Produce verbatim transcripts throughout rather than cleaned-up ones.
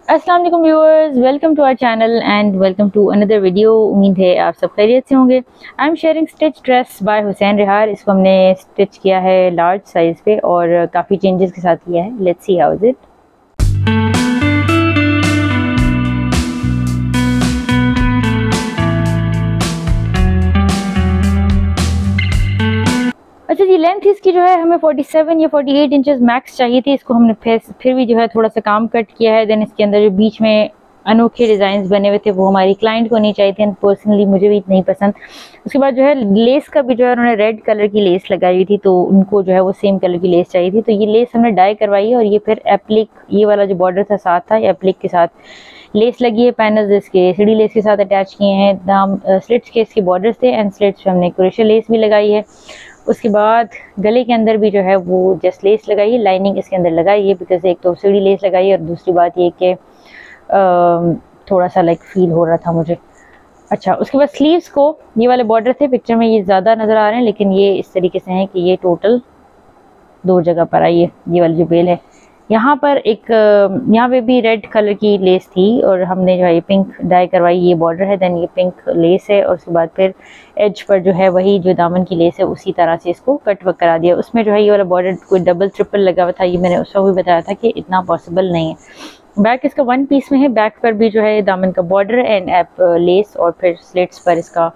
अस्सलाम वालेकुम viewers, welcome to our channel and welcome to another video. उम्मीद है आप सब खैरियत से होंगे। I am sharing stitch dress by Hussain Rehar. इसको हमने स्टिच किया है लार्ज साइज़ पे और काफ़ी चेंजेस के साथ किया है। Let's see how is it. अच्छा जी, लेंथ इसकी जो है हमें सैंतालीस या अड़तालीस इंचेस मैक्स चाहिए थी। इसको हमने फिर फिर भी जो है थोड़ा सा काम कट किया है। देन इसके अंदर जो बीच में अनोखे डिज़ाइन बने हुए थे वो हमारी क्लाइंट को नहीं चाहिए थे, पर्सनली मुझे भी नहीं पसंद। उसके बाद जो है लेस का भी जो है उन्होंने रेड कलर की लेस लगाई हुई थी, तो उनको जो है वो सेम कलर की लेस चाहिए थी। तो ये लेस हमने डाई करवाई है और ये फिर एप्लिक, ये वाला जो बॉर्डर था साथ था, ये एप्लिक के साथ लेस लगी है। पैनल्स इसके सीढ़ी लेस के साथ अटैच किए हैं। दाम स्लिट्स के इसके बॉर्डर्स थे एंड स्लिट्स पे हमने क्रोशिया लेस भी लगाई है। उसके बाद गले के अंदर भी जो है वो जस्ट लेस लगाई है, लाइनिंग इसके अंदर लगाई है, बिकॉज एक तो सीढ़ी लेस लगाई है और दूसरी बात ये कि थोड़ा सा लाइक फील हो रहा था मुझे। अच्छा, उसके बाद स्लीव्स को ये वाले बॉर्डर थे, पिक्चर में ये ज़्यादा नज़र आ रहे हैं लेकिन ये इस तरीके से हैं कि ये टोटल दो जगह पर आई है। ये वाली जो बेल है यहाँ पर एक, यहाँ पे भी रेड कलर की लेस थी और हमने जो है ये पिंक डाई करवाई। ये बॉर्डर है, देन ये पिंक लेस है और उसके बाद फिर एज पर जो है वही जो दामन की लेस है उसी तरह से इसको कट वर्क करा दिया। उसमें जो है ये वाला बॉर्डर कोई डबल ट्रिपल लगा हुआ था, ये मैंने उस वक्त भी बताया था कि इतना पॉसिबल नहीं है। बैक इसका वन पीस में है, बैक पर भी जो है दामन का बॉर्डर एंड एप लेस और फिर स्लिट्स पर इसका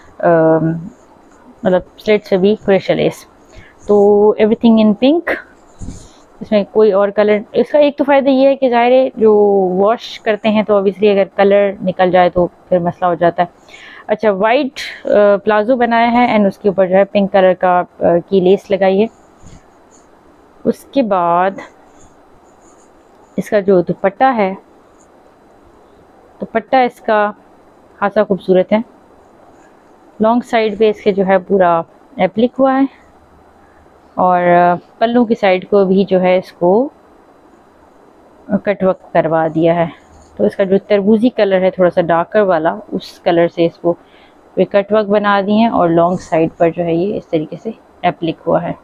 मतलब स्लिट्स पे भी क्रोशिया लेस। तो एवरीथिंग इन पिंक, इसमें कोई और कलर। इसका एक तो फ़ायदा ये है कि ज़ाहिर है जो वॉश करते हैं तो ऑब्वियसली अगर कलर निकल जाए तो फिर मसला हो जाता है। अच्छा, वाइट प्लाजो बनाया है एंड उसके ऊपर जो है पिंक कलर का आ, की लेस लगाई है। उसके बाद इसका जो दुपट्टा है, दुपट्टा इसका खासा खूबसूरत है। लॉन्ग साइड पे इसके जो है पूरा एप्लिक हुआ है और पल्लू की साइड को भी जो है इसको कट वर्क करवा दिया है। तो इसका जो तरबूजी कलर है थोड़ा सा डार्कर वाला, उस कलर से इसको वे कट वर्क बना दिए हैं और लॉन्ग साइड पर जो है ये इस तरीके से एप्लिक हुआ है।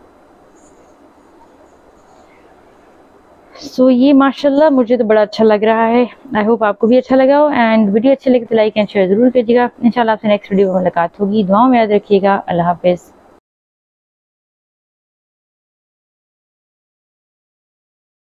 सो so, ये माशाल्लाह मुझे तो बड़ा अच्छा लग रहा है। आई होप आपको भी अच्छा लगा हो एंड वीडियो अच्छी लगे तो लाइक एंड शेयर ज़रूर कीजिएगा। इंशाल्लाह आपसे नेक्स्ट वीडियो में मुलाकात होगी। दुआओं में याद रखिएगा। अल्लाह हाफिज़।